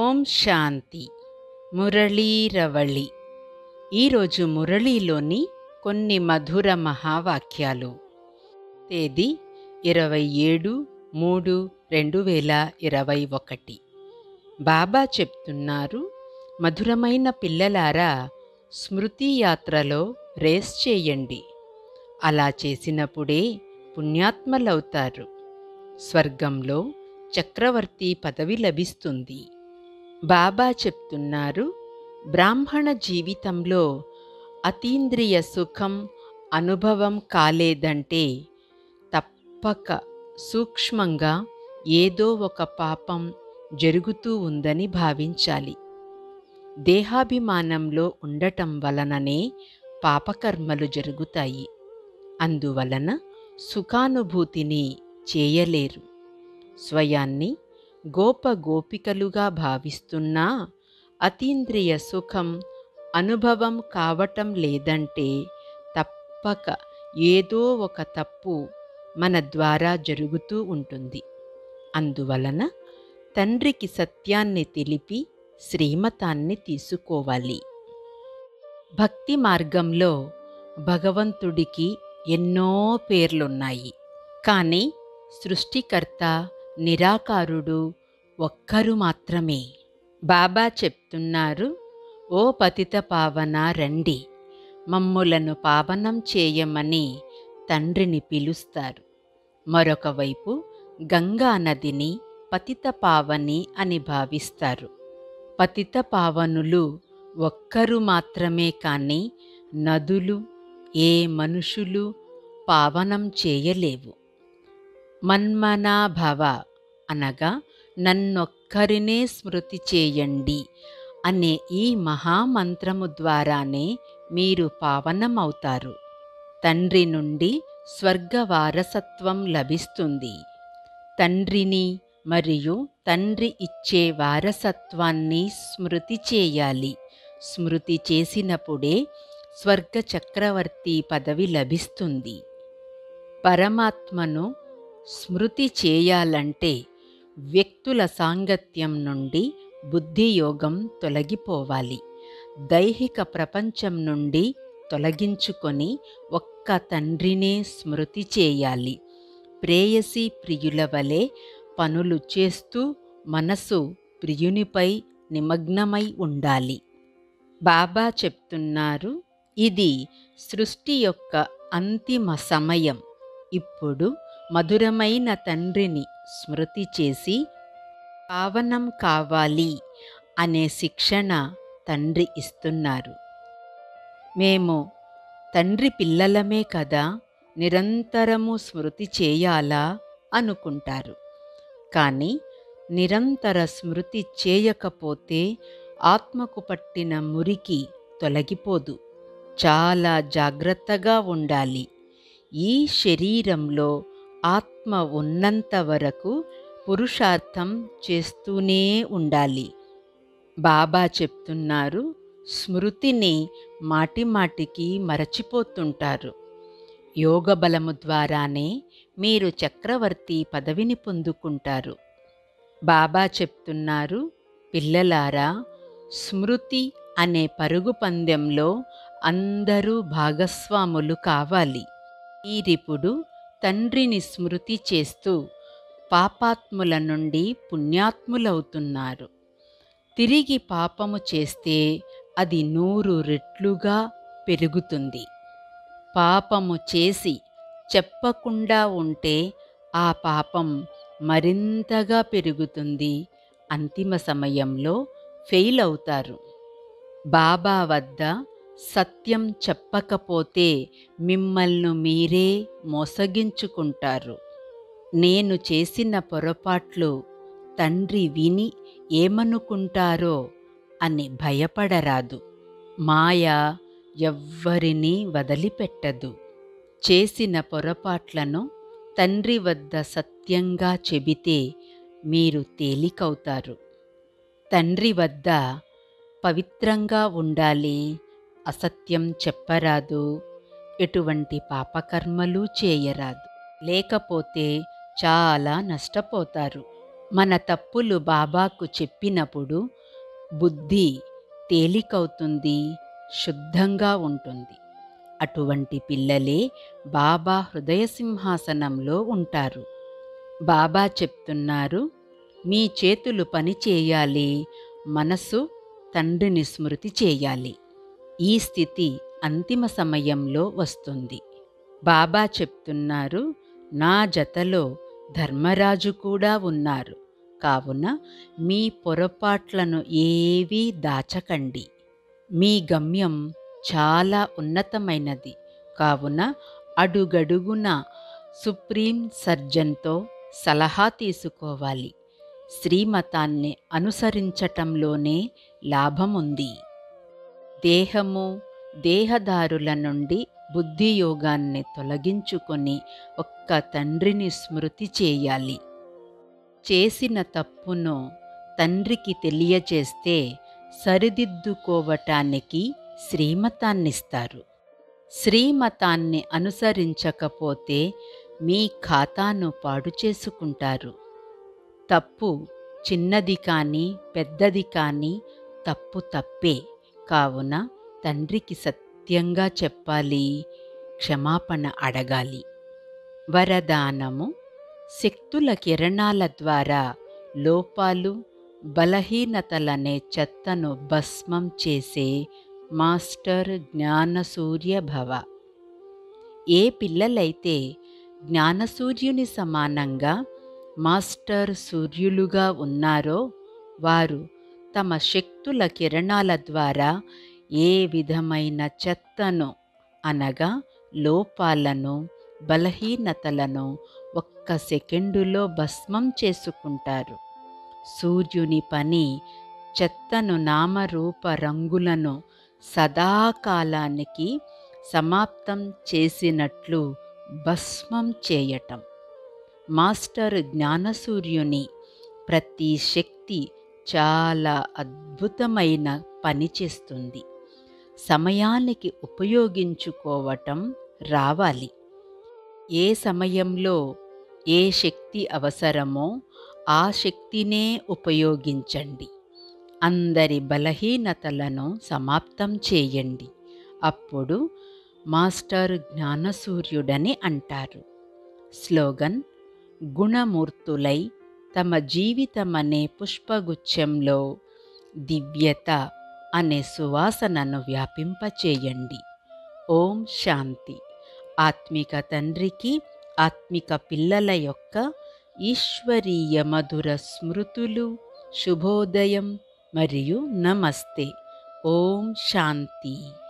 ఓం శాంతి. మురళీరవళి. ఈరోజు మురళీలోని కొన్ని మధుర మహావాక్యాలు. తేదీ 27/3/2021. బాబా చెప్తున్నారు, మధురమైన పిల్లలారా, స్మృతి యాత్రలో రేస్ చేయండి. అలా చేసినప్పుడే పుణ్యాత్మలవుతారు. స్వర్గంలో చక్రవర్తి పదవి లభిస్తుంది. బాబా చెప్తున్నారు, బ్రాహ్మణ జీవితంలో అతీంద్రియ సుఖం అనుభవం కాలేదంటే తప్పక సూక్ష్మంగా ఏదో ఒక పాపం జరుగుతూ ఉందని భావించాలి. దేహాభిమానంలో ఉండటం వలననే పాపకర్మలు జరుగుతాయి. అందువలన సుఖానుభూతిని చేయలేరు. స్వయాన్ని గోపికలుగా భావిస్తున్నా అతీంద్రియ సుఖం అనుభవం కావటం లేదంటే తప్పక ఏదో ఒక తప్పు మన ద్వారా జరుగుతూ ఉంటుంది. అందువలన తండ్రికి సత్యాన్ని తెలిపి శ్రీమతాన్ని తీసుకోవాలి. భక్తి మార్గంలో భగవంతుడికి ఎన్నో పేర్లున్నాయి. కానీ సృష్టికర్త నిరాకారుడు ఒక్కరు మాత్రమే. బాబా చెప్తున్నారు, ఓ పతిత పావన రండి, మమ్ములను పావనం చేయమని తండ్రిని పిలుస్తారు. మరొక వైపు గంగా నదిని పతిత పావని అని భావిస్తారు. పతిత పావనులు ఒక్కరు మాత్రమే, కానీ నదులు ఏ మనుషులు పావనం చేయలేవు. మన్మనాభవ అనగా నన్నొక్కరినే స్మృతి చేయండి అనే ఈ మహామంత్రము ద్వారానే మీరు పావనమవుతారు. తండ్రి నుండి స్వర్గ వారసత్వం లభిస్తుంది. తండ్రిని మరియు తండ్రి ఇచ్చే వారసత్వాన్ని స్మృతి చేయాలి. స్మృతి చేసినప్పుడే స్వర్గ చక్రవర్తి పదవి లభిస్తుంది. పరమాత్మను స్మృతి చేయాలంటే వ్యక్తుల సాంగత్యం నుండి బుద్ధియోగం తొలగిపోవాలి. దైహిక ప్రపంచం నుండి తొలగించుకొని ఒక్క తండ్రినే స్మృతి చేయాలి. ప్రేయసి ప్రియుల వలె పనులు చేస్తూ మనసు ప్రియునిపై నిమగ్నమై ఉండాలి. బాబా చెప్తున్నారు, ఇది సృష్టి యొక్క అంతిమ సమయం. ఇప్పుడు మధురమైన తండ్రిని స్మృతి చేసి పావనం కావాలి అనే శిక్షణ తండ్రి ఇస్తున్నారు. మేము తండ్రి పిల్లలమే కదా, నిరంతరము స్మృతి చేయాలా అనుకుంటారు. కానీ నిరంతర స్మృతి చేయకపోతే ఆత్మకు పట్టిన మురికి తొలగిపోదు. చాలా జాగ్రత్తగా ఉండాలి. ఈ శరీరంలో ఆత్మ ఉన్నంత వరకు పురుషార్థం చేస్తూనే ఉండాలి. బాబా చెప్తున్నారు, స్మృతిని మాటిమాటికి మరచిపోతుంటారు. యోగ బలము ద్వారానే మీరు చక్రవర్తి పదవిని పొందుకుంటారు. బాబా చెప్తున్నారు, పిల్లలారా, స్మృతి అనే పరుగు పందెంలో అందరూ భాగస్వాములు కావాలి. మీరిప్పుడు తండ్రిని స్మృతి చేస్తూ పాపాత్ముల నుండి పుణ్యాత్ములవుతున్నారు. తిరిగి పాపము చేస్తే అది 100 రెట్లుగా పెరుగుతుంది. పాపము చేసి చెప్పకుండా ఉంటే ఆ పాపం మరింతగా పెరుగుతుంది. అంతిమ సమయంలో ఫెయిల్ అవుతారు. బాబా వద్ద సత్యం చెప్పకపోతే మిమ్మల్ని మీరే మోసగించుకుంటారు. నేను చేసిన పొరపాట్లు తండ్రి విని ఏమనుకుంటారో అని భయపడరాదు. మాయ ఎవ్వరినీ వదిలిపెట్టదు. చేసిన పొరపాట్లను తండ్రి వద్ద సత్యంగా చెబితే మీరు తేలికవుతారు. తండ్రి వద్ద పవిత్రంగా ఉండాలి. అసత్యం చెప్పరాదు. ఎటువంటి పాపకర్మలు చేయరాదు. లేకపోతే చాలా నష్టపోతారు. మన తప్పులు బాబాకు చెప్పినప్పుడు బుద్ధి తేలికవుతుంది, శుద్ధంగా ఉంటుంది. అటువంటి పిల్లలే బాబా హృదయ సింహాసనంలో ఉంటారు. బాబా చెప్తున్నారు, మీ చేతులు పని చేయాలి, మనసు తండ్రిని స్మృతి చేయాలి. ఈ స్థితి అంతిమ సమయంలో వస్తుంది. బాబా చెప్తున్నారు, నా జతలో ధర్మరాజు కూడా ఉన్నారు, కావున మీ పొరపాట్లను ఏవీ దాచకండి. మీ గమ్యం చాలా ఉన్నతమైనది, కావున అడుగడుగున సుప్రీం సర్జన్తో సలహా తీసుకోవాలి. శ్రీమతాన్ని అనుసరించటంలోనే లాభముంది. దేహము, దేహదారుల నుండి బుద్ధియోగాన్ని తొలగించుకొని ఒక్క తండ్రిని స్మృతి చేయాలి. చేసిన తప్పును తండ్రికి తెలియచేస్తే సరిదిద్దుకోవటానికి శ్రీమతాన్నిస్తారు. శ్రీమతాన్ని అనుసరించకపోతే మీ ఖాతాను పాడు చేసుకుంటారు. తప్పు చిన్నది కానీ పెద్దది కానీ తప్పు తప్పే, కావున తండ్రికి సత్యంగా చెప్పాలి, క్షమాపణ అడగాలి. వరదానము: శక్తుల కిరణాల ద్వారా లోపాలు, బలహీనతలనే చెత్తను భస్మం చేసే మాస్టర్ జ్ఞానసూర్య భవ. ఏ పిల్లలైతే జ్ఞానసూర్యుని సమానంగా మాస్టర్ సూర్యులుగా ఉన్నారో వారు తమ శక్తుల కిరణాల ద్వారా ఏ విధమైన చెత్తను అనగా లోపాలను, బలహీనతలను ఒక్క సెకండులో భస్మం చేసుకుంటారు. సూర్యుని పని చెత్తను, నామరూప రంగులను సదాకాలానికి సమాప్తం చేసినట్లు భస్మం చేయటం. మాస్టర్ జ్ఞానసూర్యుని ప్రతి శక్తి చాలా అద్భుతమైన పని చేస్తుంది. సమయానికి ఉపయోగించుకోవటం రావాలి. ఏ సమయంలో ఏ శక్తి అవసరమో ఆ శక్తినే ఉపయోగించండి. అందరి బలహీనతలను సమాప్తం చేయండి. అప్పుడు మాస్టర్ జ్ఞానసూర్యుడని అంటారు. స్లోగన్: గుణమూర్తులై తమ జీవితమనే పుష్పగుచ్ఛంలో దివ్యత అనే సువాసనను వ్యాపింపచేయండి. ఓం శాంతి. ఆత్మిక తండ్రికి, ఆత్మిక పిల్లల యొక్క ఈశ్వరీయ మధుర స్మృతులు, శుభోదయం మరియు నమస్తే. ఓం శాంతి.